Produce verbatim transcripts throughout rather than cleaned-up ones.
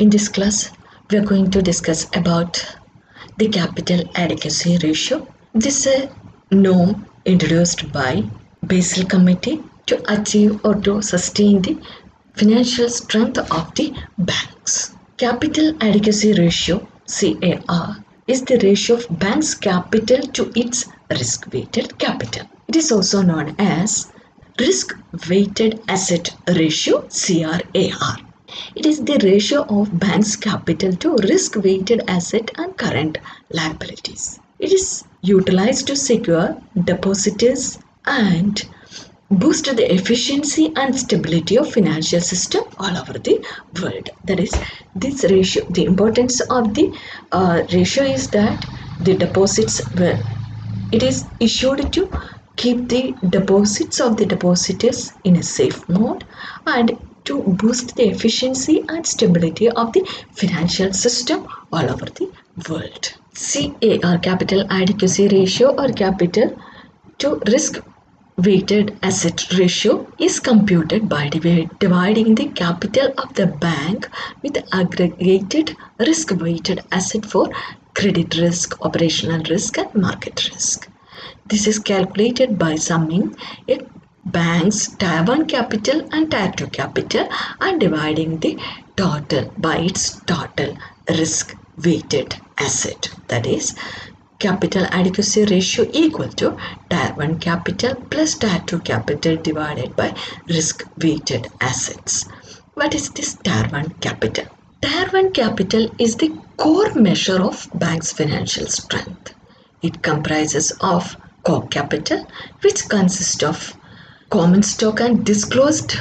In this class, we are going to discuss about the capital adequacy ratio. This is a norm introduced by Basel Committee to achieve or to sustain the financial strength of the banks. Capital adequacy ratio C A R is the ratio of bank's capital to its risk-weighted capital. It is also known as risk-weighted asset ratio C R A R. It is the ratio of bank's capital to risk-weighted asset and current liabilities. It is utilized to secure depositors and boost the efficiency and stability of financial system all over the world. That is, this ratio, the importance of the uh, ratio is that the deposits were, it is issued to keep the deposits of the depositors in a safe mode and to boost the efficiency and stability of the financial system all over the world. C A R, capital adequacy ratio or capital to risk weighted asset ratio, is computed by dividing the capital of the bank with aggregated risk weighted asset for credit risk, operational risk and market risk. This is calculated by summing a bank's Tier one capital and Tier two capital and dividing the total by its total risk weighted asset. That is, capital adequacy ratio equal to Tier one capital plus Tier two capital divided by risk weighted assets. What is this Tier one capital? Tier one capital is the core measure of bank's financial strength. It comprises of core capital, which consists of common stock and disclosed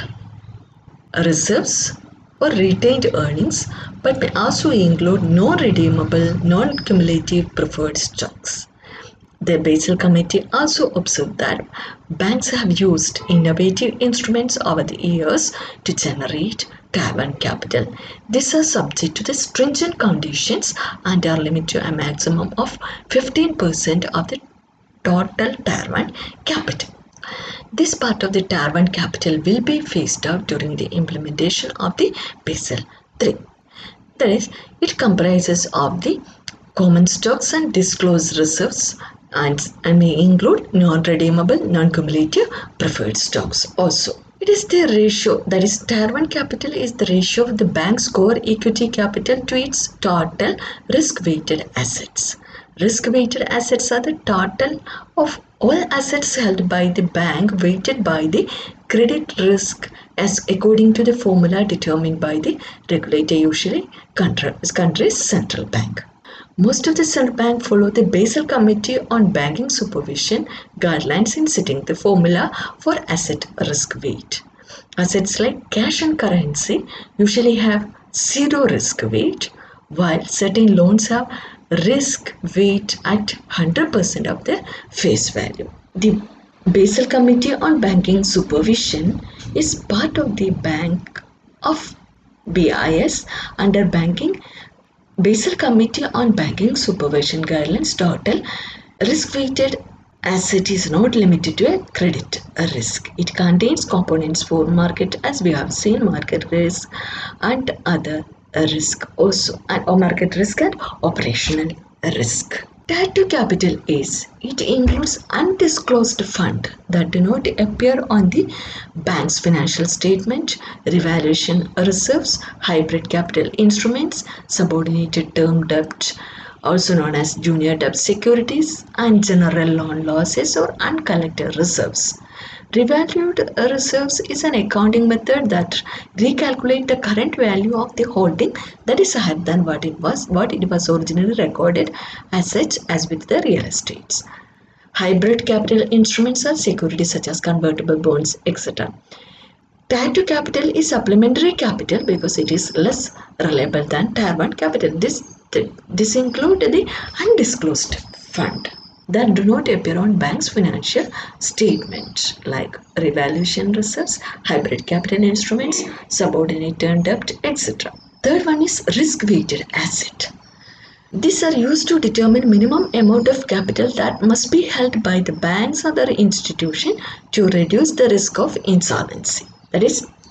reserves or retained earnings, but may also include non-redeemable, non-cumulative preferred stocks. The Basel Committee also observed that banks have used innovative instruments over the years to generate Tier one capital. These are subject to the stringent conditions and are limited to a maximum of fifteen percent of the total Tier one capital. This part of the Tier one capital will be phased out during the implementation of the Basel three. That is, it comprises of the common stocks and disclosed reserves and, and may include non-redeemable, non-cumulative preferred stocks also. It is the ratio, that is, Tier one capital is the ratio of the bank's core equity capital to its total risk-weighted assets. Risk-weighted assets are the total of all assets held by the bank weighted by the credit risk as according to the formula determined by the regulator, usually country's central bank. Most of the central bank follow the Basel Committee on Banking Supervision guidelines in setting the formula for asset risk weight. Assets like cash and currency usually have zero risk weight, while certain loans have risk weight at one hundred percent of their face value. The Basel Committee on Banking Supervision is part of the Bank of B I S under Banking Basel Committee on Banking Supervision guidelines. Total risk-weighted asset is not limited to a credit risk. It contains components for market, as we have seen, market risk and other risk also, and or market risk and operational risk. Tier two capital is, it includes undisclosed fund that do not appear on the bank's financial statement, revaluation reserves, hybrid capital instruments, subordinated term debt, also known as junior debt securities, and general loan losses or uncollected reserves. Revalued reserves is an accounting method that recalculates the current value of the holding that is higher than what it was, what it was originally recorded as such as with the real estates. Hybrid capital instruments are securities such as convertible bonds, et cetera. Tier two capital is supplementary capital because it is less reliable than Tier one capital. This, this includes the undisclosed fund that do not appear on bank's financial statement, like revaluation reserves, hybrid capital instruments, subordinate term debt, et cetera. Third one is risk-weighted asset. These are used to determine minimum amount of capital that must be held by the banks or other institution to reduce the risk of insolvency. That is,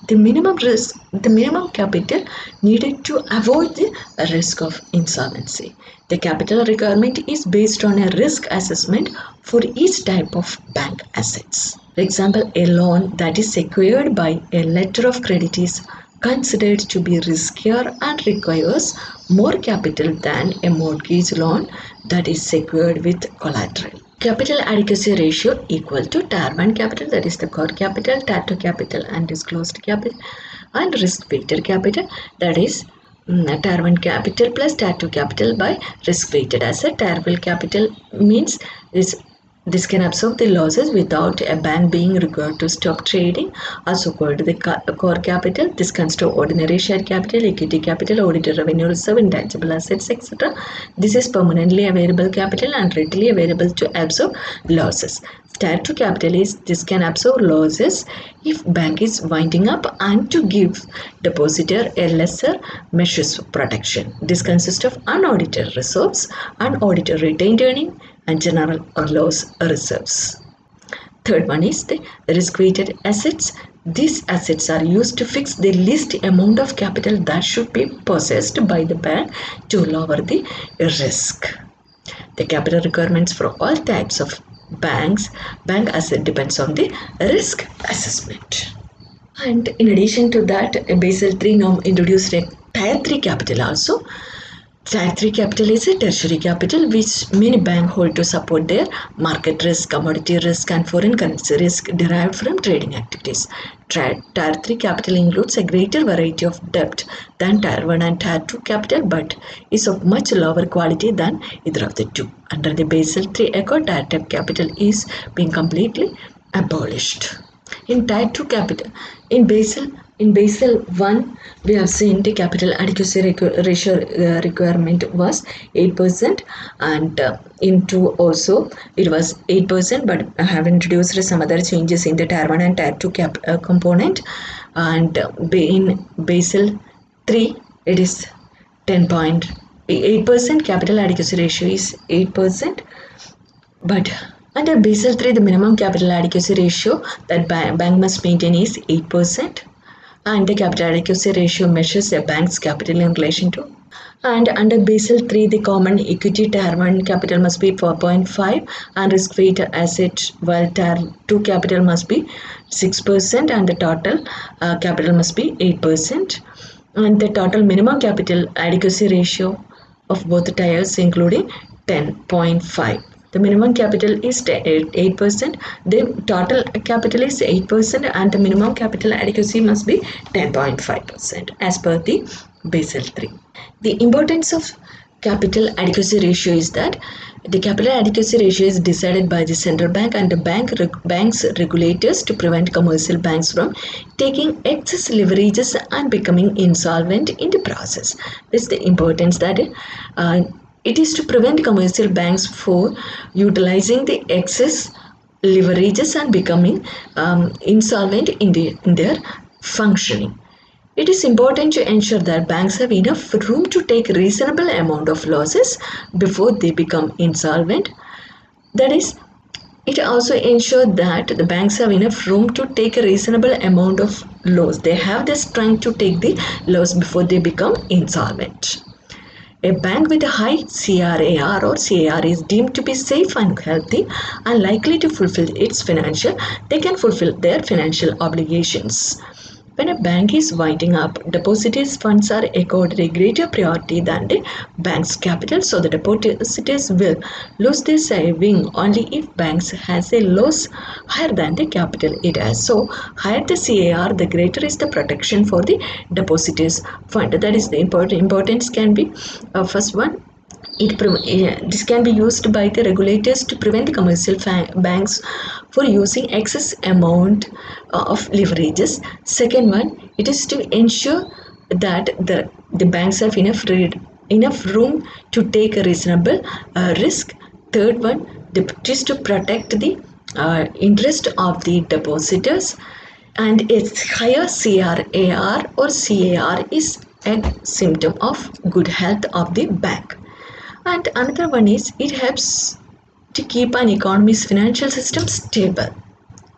the minimum risk, the minimum capital needed to avoid the risk of insolvency. The capital requirement is based on a risk assessment for each type of bank assets. For example, a loan that is secured by a letter of credit is considered to be riskier and requires more capital than a mortgage loan that is secured with collateral. Capital adequacy ratio equal to Tier one capital, that is the core capital, Tier two capital and disclosed capital, and risk weighted capital, that is um, Tier one capital plus Tier two capital by risk weighted asset. Tier one capital means is this can absorb the losses without a bank being required to stop trading, also called the core capital. This consists of ordinary share capital, equity capital, audited revenue reserve, intangible assets, et cetera. This is permanently available capital and readily available to absorb losses. Tier two capital is this can absorb losses if bank is winding up and to give depositor a lesser measures of protection. This consists of unaudited reserves, unaudited retained earning, and general or loss reserves. Third one is the risk-weighted assets. These assets are used to fix the least amount of capital that should be possessed by the bank to lower the risk. The capital requirements for all types of banks, bank asset depends on the risk assessment. And in addition to that, Basel three norm introduced a Tier three capital also. Tier three capital is a tertiary capital which many banks hold to support their market risk, commodity risk and foreign currency risk derived from trading activities. Tier three capital includes a greater variety of debt than Tier one and Tier two capital but is of much lower quality than either of the two. Under the Basel three Accord, Tier two capital is being completely abolished. In Tier two capital, in Basel In Basel one, we have seen the capital adequacy ratio uh, requirement was eight percent, and uh, in two also it was eight percent, but I have introduced some other changes in the Tier one and Tier two cap uh, component, and uh, in Basel three it is ten point eight percent. Capital adequacy ratio is eight percent, but under Basel three the minimum capital adequacy ratio that bank must maintain is eight percent. And the capital adequacy ratio measures a bank's capital in relation to. And under Basel three, the common equity Tier one capital must be four point five and risk-weighted asset, while Tier two capital must be six percent and the total uh, capital must be eight percent. And the total minimum capital adequacy ratio of both tiers including ten point five. The minimum capital is eight percent, the total capital is eight percent and the minimum capital adequacy must be ten point five percent as per the Basel three. The importance of capital adequacy ratio is that the capital adequacy ratio is decided by the central bank and the bank bank's regulators to prevent commercial banks from taking excess leverages and becoming insolvent in the process. This is the importance that uh, it is to prevent commercial banks for utilizing the excess leverages and becoming um, insolvent in, the, in their functioning. It is important to ensure that banks have enough room to take a reasonable amount of losses before they become insolvent. That is, it also ensures that the banks have enough room to take a reasonable amount of loss. They have the strength to take the loss before they become insolvent. A bank with a high C R A R or C A R is deemed to be safe and healthy and likely to fulfill its financial, they can fulfill their financial obligations. When a bank is winding up, depositors' funds are accorded a greater priority than the bank's capital, so the depositors will lose their saving only if banks has a loss higher than the capital it has. So, higher the C A R, the greater is the protection for the depositors' fund. That is the important importance can be uh, first one. It, this can be used by the regulators to prevent commercial banks for using excess amount of leverages. Second one, it is to ensure that the, the banks have enough, enough room to take a reasonable uh, risk. Third one, it is to protect the uh, interest of the depositors, and its higher C R A R or C A R is a symptom of good health of the bank. And another one is it helps to keep an economy's financial system stable.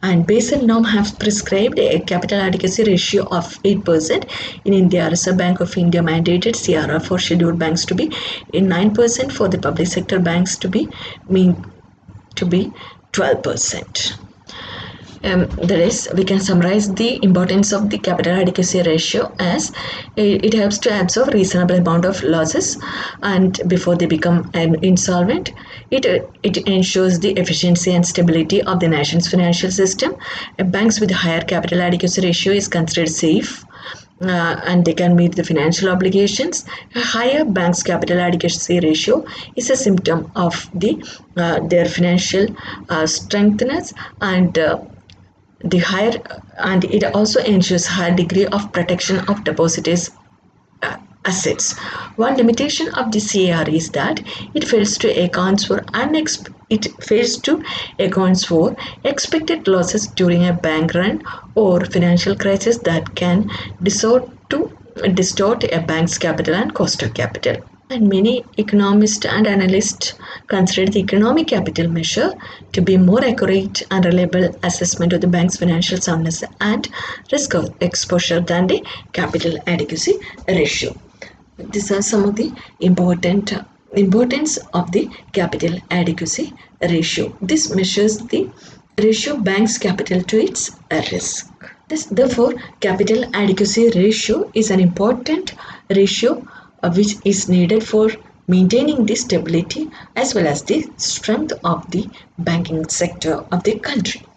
And Basel norm has prescribed a capital adequacy ratio of eight percent. In India, Reserve Bank of India mandated C R R for scheduled banks to be in nine percent, for the public sector banks to be mean to be twelve percent. Um, that is, we can summarize the importance of the capital adequacy ratio as it, it helps to absorb reasonable amount of losses and before they become um, insolvent. It, it ensures the efficiency and stability of the nation's financial system. Uh, banks with higher capital adequacy ratio is considered safe. Uh, and they can meet the financial obligations. A higher bank's capital adequacy ratio is a symptom of the uh, their financial uh, strengthness and uh, the higher and it also ensures higher degree of protection of depositors' uh, assets. One limitation of the C A R is that it fails to account for unexpected it fails to account for expected losses during a bank run or financial crisis that can distort to distort a bank's capital and cost of capital. And many economists and analysts consider the economic capital measure to be more accurate and reliable assessment of the bank's financial soundness and risk of exposure than the capital adequacy ratio. These are some of the important importance of the capital adequacy ratio. This measures the ratio bank's capital to its risk. This, therefore, capital adequacy ratio is an important ratio uh, which is needed for maintaining the stability as well as the strength of the banking sector of the country.